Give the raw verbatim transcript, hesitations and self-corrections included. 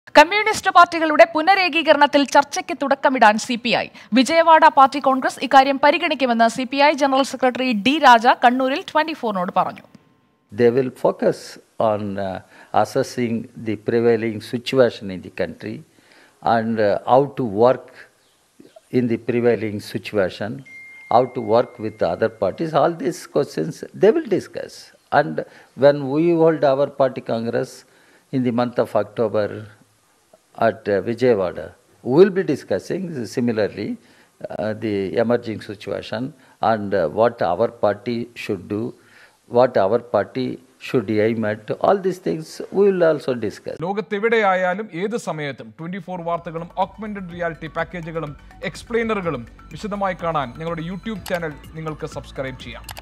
Communist പാർട്ടികളുടെ പുനരേകീകരണത്തിൽ ചർച്ചയ്ക്ക് തുടക്കമിടാൻ C P I. Vijayawada party congress ഇക്കാര്യം പരിഗണിക്കുമെന്ന് C P I general secretary D Raja കണ്ണൂരിൽ ട്വന്റി ഫോറിനോട് പറഞ്ഞു. They will focus on uh, assessing the prevailing situation in the country and uh, how to work in the prevailing situation, how to work with the other parties. All these questions they will discuss. And when we hold our party congress in the month of October at uh, Vijayawada, we will be discussing similarly uh, the emerging situation and uh, what our party should do, what our party should aim at. All these things we will also discuss. ലോകത്തെവിടെയായാലും ഏത് സമയത്തും twenty four വാർത്തകളും augmented reality പാക്കേജുകളും എക്സ്പ്ലെയിനറുകളും വിശദമായി കാണാൻ ഞങ്ങളുടെ YouTube channel നിങ്ങൾക്ക് സബ്സ്ക്രൈബ് ചെയ്യാം.